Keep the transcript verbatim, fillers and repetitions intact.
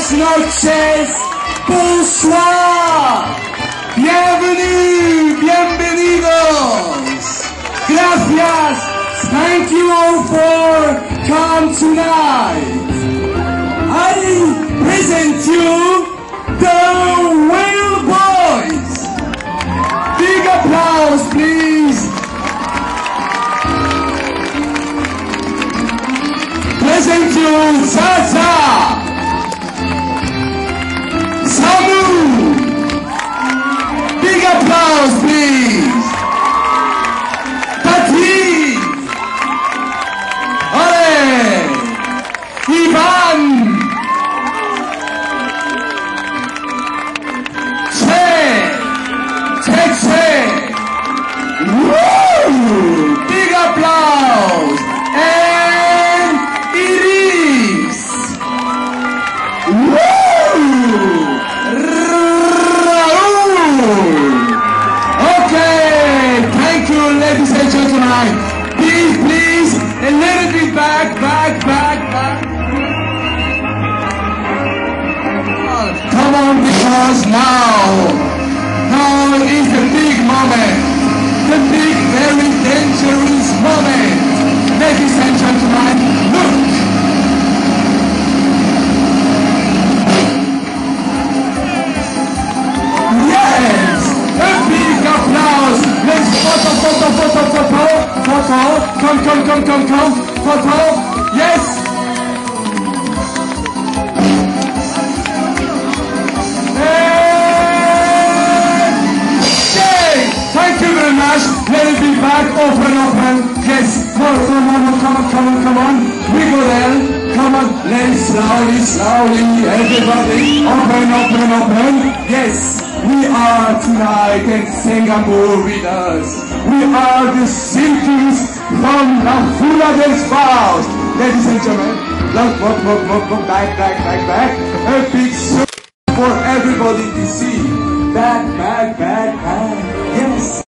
buenas noches, bonsoir, bienvenue, bienvenidos, gracias, thank you all for come tonight. I present you the Whale Boys. Big applause, please. Present you Zaza, Samu. Big applause, please. Patrick, Ole, Ivan, Che, Che Che. Woo! Big applause. And Iris. Woo! Raoul. Okay, thank you, ladies and gentlemen. Please, please, a little bit back, back, back, back. Come on, because now, now is the big moment, the big, very dangerous moment. Ladies and gentlemen, look. Yes, a big applause. Let's photo, photo, photo, photo, photo. Come, come, come, come, come, photo. Yes. Thank you very much. Let it be back, open, open. Yes, more, more, more, more. Come on, come on, come on. We go there. Come on, let's slowly, slowly. Everybody, open, open, open. Yes, we are tonight in Singapore with us. We are the Silkies from La Fula del Spouse. Ladies and gentlemen, look, look, look, look, look, back, back, back, back. A big show for everybody to see. Back, back, back, back. Yes.